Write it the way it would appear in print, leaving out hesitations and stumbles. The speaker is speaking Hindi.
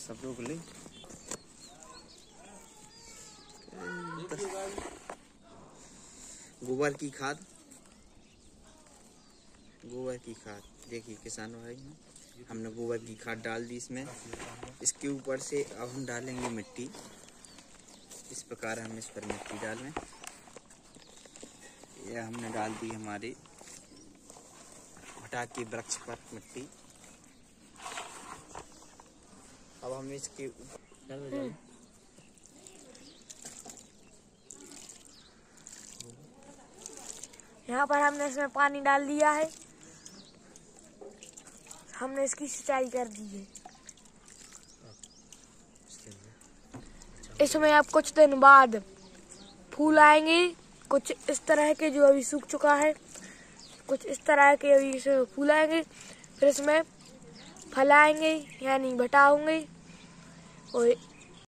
सब रोक ले। गोबर की खाद, गोबर की खाद देखिए किसान भाई, हमने गोबर की खाद डाल दी इसमें। इसके ऊपर से अब हम डालेंगे मिट्टी। इस प्रकार हम इस पर मिट्टी डालें। यह हमने डाल दी हमारी भुट्टा के वृक्ष पर मिट्टी। अब हम इसके यहाँ पर हमने इसमें पानी डाल दिया है। हमने इसकी सिंचाई कर दी है। इसमें अब कुछ दिन बाद फूल आएंगे, कुछ इस तरह के जो अभी सूख चुका है, कुछ इस तरह के अभी इसमें फूल आएंगे। फिर इसमें फल आएंगे यानी भुट्टा होंगे और